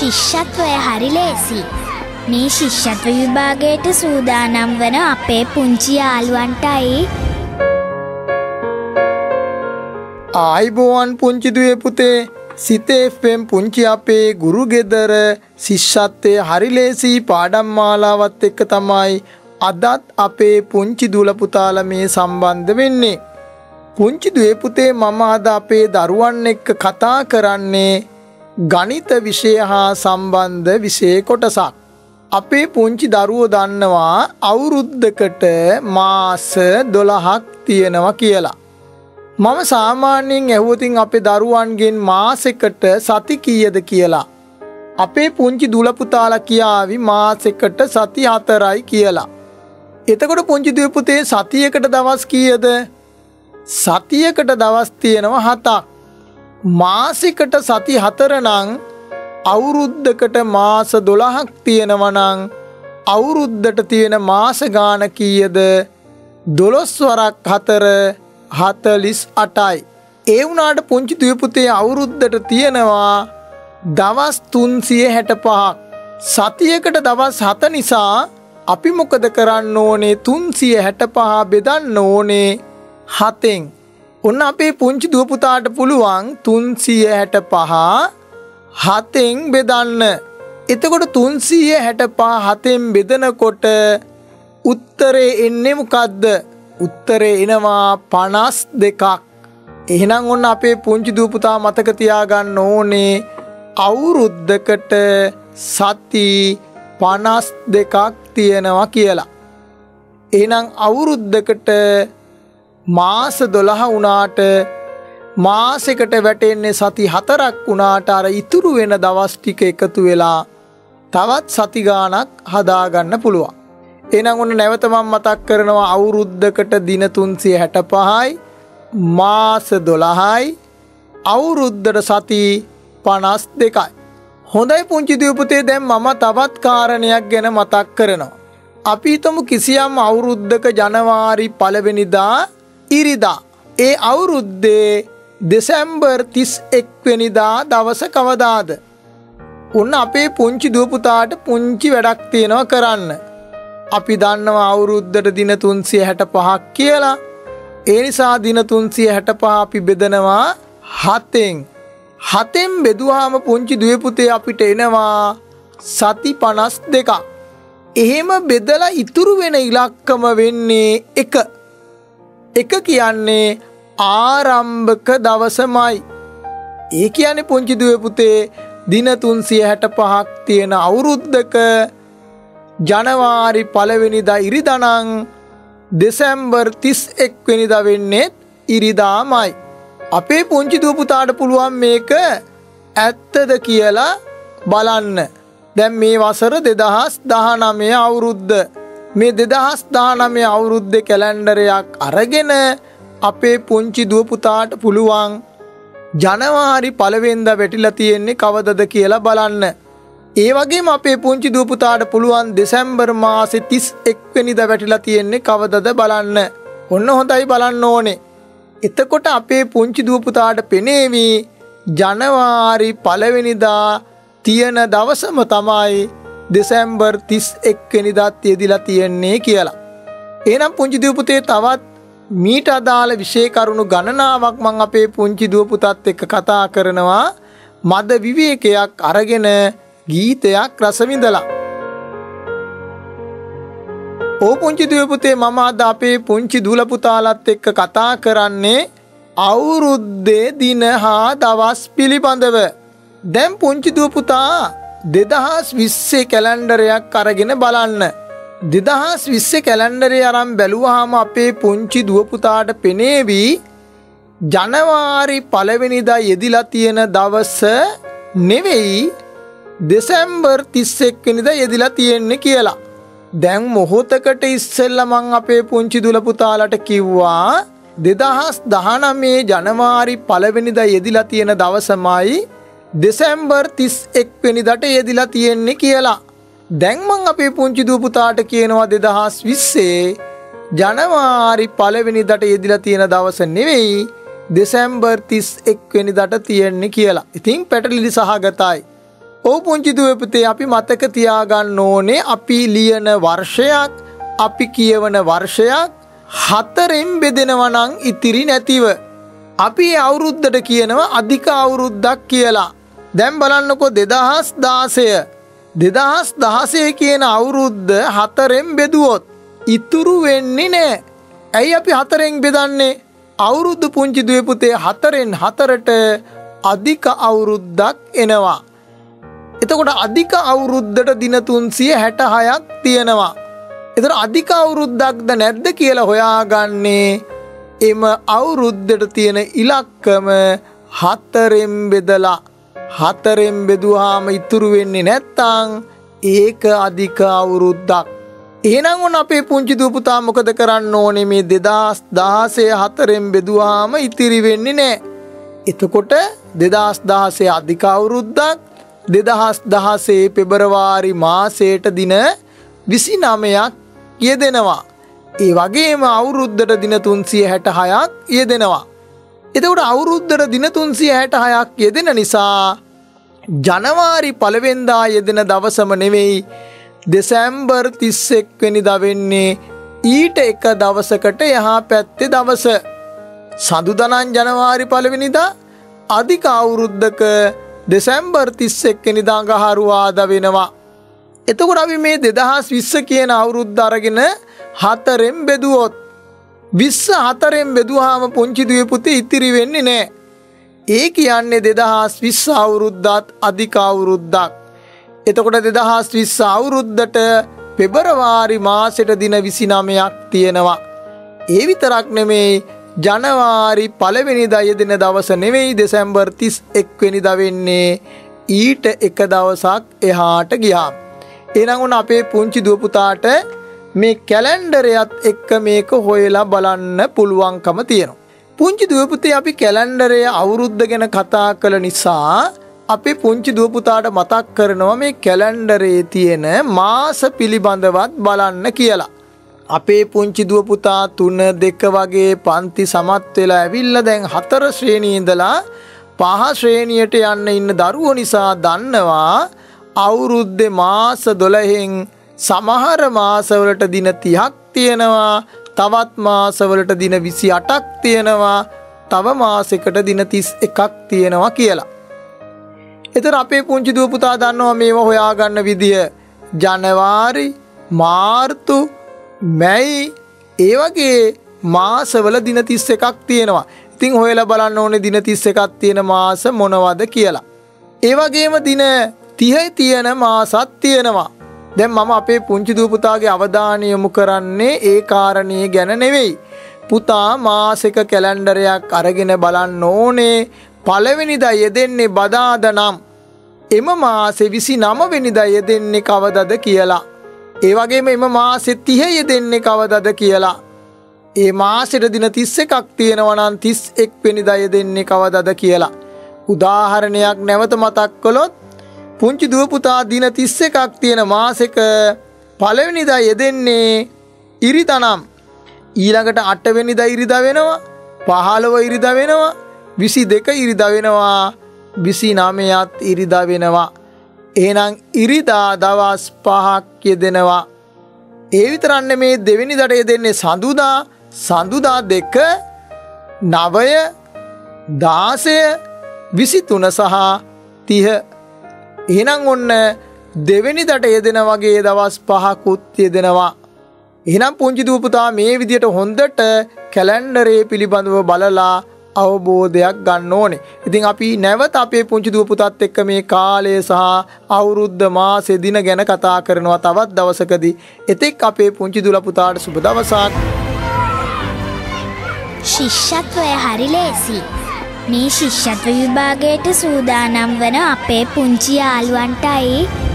ශිෂ්‍යත්වය හරි ලේසි. මේ ශිෂ්‍යත්ව විභාගයට සූදානම් වන අපේ පුංචි යාළුවන්ටයි. ආයිබෝවන් පුංචි දුවේ පුතේ. සිතේ FM පුංචි අපේ ගුරු ගෙදර ශිෂ්‍යත්වයේ හරි ලේසි පාඩම් මාලාවත් එක්ක තමයි අදත් අපේ පුංචි දුල පුතාලා මේ සම්බන්ධ වෙන්නේ. පුංචි දුවේ පුතේ මම අද අපේ දරුවන් එක්ක කතා කරන්නේ ගණිත විෂය හා සම්බන්ධ විෂය කොටසක්. අපේ පුංචි දරුවෝ දන්නවා අවුරුද්දකට මාස 12ක් තියෙනවා කියලා. මම සාමාන්‍යයෙන් ඇහුවොතින් අපේ දරුවන්ගෙන් මාසෙකට සති කීයද කියලා. අපේ පුංචි දුල පුතාලා කියාවි මාසෙකට සති 4යි කියලා. එතකොට පුංචි දුවේ පුතේ සතියකට දවස් කීයද? සතියකට දවස් තියෙනවා 7ක්. මාසෙකට සති 4 නම් අවුරුද්දකට මාස 12ක් තියෙනවා නම් අවුරුද්දට තියෙන මාස ගාන කීයද? 12 වරක් 4 48යි. ඒ වුණාට පුංචි දුවේ පුතේ අවුරුද්දට තියෙනවා දවස් 365ක්. සතියකට දවස් 7 නිසා අපි මොකද කරන්න ඕනේ? 365 බෙදන්න ඕනේ 7ෙන්. ඔන්න අපේ පුංචි දුව පුතාට පුළුවන් 365 7ෙන් බෙදන්න. එතකොට 365 7ෙන් බෙදනකොට උත්තරේ එන්නේ මොකද්ද? උත්තරේ එනවා 52ක්. එහෙනම් ඔන්න අපේ පුංචි දුව පුතා මතක තියාගන්න ඕනේ අවුරුද්දකට සති 52ක් තියෙනවා කියලා. එහෙනම් අවුරුද්දකට මාස 12 වුණාට මාසෙකට වැටෙන්නේ සති 4ක් වුණාට අර ඉතුරු වෙන දවස් ටික එකතු වෙලා තවත් සති ගාණක් හදාගන්න පුළුවන්. එහෙනම් ඔන්න නැවත මම මතක් කරනවා අවුරුද්දකට දින 365යි මාස 12යි අවුරුද්දට සති 52යි. හොඳයි පුංචි දුව පුතේ දැන් මම තවත් කාරණයක් ගැන මතක් කරනවා. අපි හිතමු කිසියම් අවුරුද්දක ජනවාරි 1 වෙනිදා ඉරිදා. ඒ අවුරුද්දේ දෙසැම්බර් 31 වෙනිදා දවස කවදාද? ඔන්න අපේ පුංචි දුව පුතාට පුංචි වැඩක් තියෙනවා කරන්න. අපි දන්නවා අවුරුද්දට දින 365ක් කියලා. ඒ නිසා දින 365 අපි බෙදනවා 7ෙන්. 7ෙන් බෙදුවාම පුංචි දුවේ පුතේ අපිට එනවා සති 52ක්. එහෙම බෙදලා ඉතුරු වෙන ඉලක්කම වෙන්නේ 1. 1 කියන්නේ ආරම්භක දවසමයි. ඒ කියන්නේ පුංචි දුවේ පුතේ දින 365ක් තියෙන අවුරුද්දක ජනවාරි 1 වෙනිදා ඉරිදා නම් දෙසැම්බර් 31 වෙනිදා වෙන්නේ ඉරිදාමයි. අපේ පුංචි දුව පුතාට පුළුවන් මේක ඇත්තද කියලා බලන්න. දැන් මේ වසර 2019 අවුරුද්ද. මේ 2019 අවුරුද්දේ කැලෙන්ඩරයක් අරගෙන අපේ පුංචි දුව පුතාට පුළුවන් ජනවාරි 1 වෙනිදා වැටිලා තියෙන්නේ කවදද කියලා බලන්න. ඒ වගේම අපේ පුංචි දුව පුතාට පුළුවන් දෙසැම්බර් මාසේ 31 වෙනිදා වැටිලා තියෙන්නේ කවදද බලන්න. ඔන්න හොඳයි බලන්න ඕනේ. එතකොට අපේ පුංචි දුව පුතාට පෙනේවි ජනවාරි 1 වෙනිදා තියෙන දවසම තමයි දෙසැම්බර් 31 වෙනිදාත් යෙදිලා තියෙන්නේ කියලා. එහෙනම් පුංචි දුව පුතේ තවත් මීට අදාළ විශේෂ කරුණු ගණනාවක් මම අපේ පුංචි දුව පුතාත් එක්ක කතා කරනවා. මද විවේකයක් අරගෙන ගීතයක් රස විඳලා. ඕ පුංචි දුව පුතේ මම අද අපේ පුංචි දුල පුතාලත් එක්ක කතා කරන්නේ අවුරුද්දේ දින හා දවස් පිළිබඳව. දැන් පුංචි දුව පුතා 2020 කැලෙන්ඩරයක් අරගෙන බලන්න. 2020 කැලෙන්ඩරේ අරන් බැලුවාම අපේ පුංචි දුව පුතාට පෙනේවි ජනවාරි 1 වෙනිදා යෙදිලා තියෙන දවස නෙවෙයි දෙසැම්බර් 31 වෙනිදා යෙදිලා තියෙන්නේ කියලා. දැන් මොහොතකට ඉස්සෙල්ලා මං අපේ පුංචි දුල පුතාලට කිව්වා 2019 ජනවාරි 1 වෙනිදා යෙදිලා තියෙන දවසමයි දෙසැම්බර් 31 වෙනිදාට යෙදිලා තියෙන්නේ කියලා. දැන් මං අපේ පුංචි දුව පුතාට කියනවා 2020 ජනවාරි 1 වෙනිදාට යෙදිලා තියෙන දවස නෙවෙයි දෙසැම්බර් 31 වෙනිදාට තියෙන්නේ කියලා. ඉතින් පැටලිලි සහගතයි. ඔව් පුංචි දුවේ පුතේ අපි මතක තියාගන්න ඕනේ අපි ලියන වර්ෂයක් අපි කියවන වර්ෂයක් 4ෙන් බෙදෙනවා නම් ඉතිරි නැතිව. අපි අවුරුද්දට කියනවා අධික අවුරුද්දක් කියලා. දැන් බලන්නකෝ 2016. 2016 කියන අවුරුද්ද 4ෙන් බෙදුවොත් ඉතුරු වෙන්නේ නැහැ. ඇයි අපි 4ෙන් බෙදන්නේ? අවුරුද්ද පුංචි දුවේ පුතේ 4ෙන් 4ට අධික අවුරුද්දක් එනවා. එතකොට අධික අවුරුද්දට දින 366ක් තියෙනවා. එතකොට අධික අවුරුද්දක්ද නැද්ද කියලා හොයාගන්නේ එම අවුරුද්දට තියෙන ඉලක්කම 4ෙන් බෙදලා 4ෙන් බෙදුවාම ඉතුරු වෙන්නේ නැත්තම් ඒක අධික අවුරුද්දක්. එහෙනම් ඔන්න අපේ පුංචි දුව පුතා මොකද කරන්න ඕනේ මේ 2016 4ෙන් බෙදුවාම ඉතිරි වෙන්නේ නැහැ. එතකොට 2016 අධික අවුරුද්දක් 2016 පෙබරවාරි මාසයට දින 29ක් යෙදෙනවා. ඒ වගේම අවුරුද්දට දින 366ක් යෙදෙනවා. එතකොට අවුරුද්දට දින 366ක් යෙදෙන නිසා ජනවාරි 1 වෙනිදා යෙදෙන දවසම නෙවෙයි දෙසැම්බර් 31 වෙනිදා වෙන්නේ ඊට එක දවසකට එහා පැත්තේ දවස. සඳුදා ජනවාරි 1 වෙනිදා අධික අවුරුද්දක දෙසැම්බර් 31 වෙනිදා අඟහරුවාදා වෙනවා. එතකොට අපි මේ 2020 කියන අවුරුද්ද අරගෙන 4ෙන් බෙදුවොත් 20 4ෙන් බෙදුවාම පුංචි දුවේ පුතේ ඉතිරි වෙන්නේ නැහැ. ඒ කියන්නේ 2020 අවුරුද්දත් අධික අවුරුද්දක්. එතකොට 2020 අවුරුද්දට පෙබරවාරි මාසෙට දින 29ක් තියෙනවා. ඒ විතරක් නෙමෙයි ජනවාරි 1 වෙනිදා යෙදෙන දවස නෙවෙයි දෙසැම්බර් 31 වෙනිදා වෙන්නේ ඊට එක දවසක් එහාට ගියාම. එහෙනම් උන අපේ පුංචි දුව පුතාට මේ කැලෙන්ඩරයත් එක්ක මේක හොයලා බලන්න පුළුවන්කම තියෙනවා. පුංචි දුව පුතේ අපි කැලෙන්ඩරයේ අවුරුද්ද ගැන කතා කළ නිසා අපේ පුංචි දුව පුතාට මතක් කරනවා මේ කැලෙන්ඩරයේ තියෙන මාස පිළිබඳවත් බලන්න කියලා. අපේ පුංචි දුව පුතා 3 2 වගේ පන්ති සමත් වෙලා ඇවිල්ලා දැන් 4 ශ්‍රේණියේ ඉඳලා 5 ශ්‍රේණියට යන්න ඉන්න දරුවෝ නිසා දන්නවා අවුරුද්දේ මාස 12න් සමහර මාසවලට දින 30ක් තියෙනවා, තවත් මාසවලට දින 28ක් තියෙනවා, තව මාසයකට දින 31ක් තියෙනවා කියලා. එතන අපේ පුංචි දුව පුතා දන්නවා මේව හොයාගන්න විදිය. ජනවාරි, මාර්තු, මැයි ඒ වගේ මාසවල දින 31ක් තියෙනවා. ඉතින් හොයලා බලන්න ඕනේ දින 31ක් තියෙන මාස මොනවද කියලා. ඒ වගේම දින 30 තියෙන මාසත් තියෙනවා. දැන් මම අපේ පුංචි දුව පුතාගේ අවධානය යොමු කරන්නේ ඒ කාරණේ ගැන නෙවෙයි. පුතා මාසික කැලෙන්ඩරයක් අරගෙන බලන්න ඕනේ. පළවෙනිදා යෙදෙන්නේ බදාදා නම් එම මාසේ 29 වෙනිදා යෙදෙන්නේ කවදද කියලා. ඒ වගේම එම මාසේ 30 යෙදෙන්නේ කවදද කියලා. ඒ මාසෙට දින 31ක් තියෙනවා නම් 31 වෙනිදා යෙදෙන්නේ කවදද කියලා. උදාහරණයක් නැවත මතක් කළොත් පුංචි දුව පුතා දින 31ක් තියෙන මාසෙක පළවෙනිදා යෙදෙන්නේ ඉරිදා නම් ඊළඟට 8 වෙනිදා ඉරිදා වෙනවා, 15 ඉරිදා වෙනවා, 22 ඉරිදා වෙනවා, 29ත් ඉරිදා වෙනවා. එහෙනම් ඉරිදා දවස් 5ක් යෙදෙනවා. ඒ විතරක් නෙමේ දෙවෙනිදාට යෙදෙන්නේ සඳුදා, සඳුදා 2, 9, 16, 23 සහ 30. එහෙනම් ඔන්න දෙවෙනිදාට යෙදෙන වගේ දවස් 5කුත් යෙදෙනවා. එහෙනම් පුංචි දුව පුතා මේ විදියට හොඳට කැලෙන්ඩරේ පිළිබඳව බලලා අවබෝධයක් ගන්න ඕනේ. ඉතින් අපි නැවත අපේ පුංචි දුව පුතාත් එක්ක මේ කාලය සහ අවුරුද්ද මාසෙ දින ගැන කතා කරනවා තවත් දවසකදී. එතෙක් අපේ පුංචි දුව පුතාට සුබ දවසක්. ශිෂ්‍යත්වය හරි ලේසි. මේ ශිෂ්‍යත්ව විභාගයට සූදානම් වන අපේ පුංචි යාළුවන්ටයි